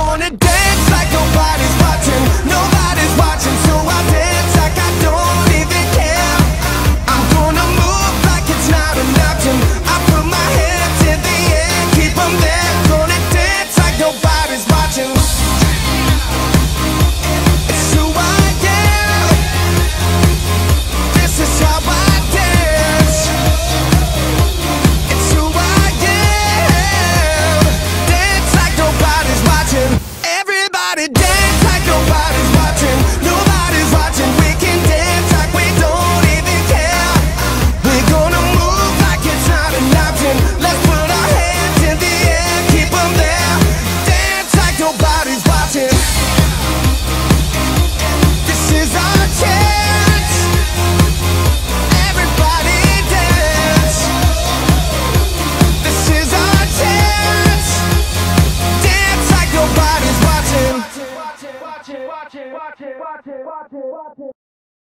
gonna dance like nobody's watching. Nobody's watching, so I dance like I don't even care. I'm gonna move like it's not an option. I put my hands in the air, keep 'em there. Gonna dance like nobody's watching. It's who I am. This is how I dance. It's who I am. Dance like nobody's watching. Everybody dance like nobody's watching. Nobody's watching. We can dance like we don't even care. We're gonna move like it's not an option. Let's put our hands in the air, keep 'em there. Dance like nobody's watching. This is our chance. Everybody dance. This is our chance. Dance like nobody's watching.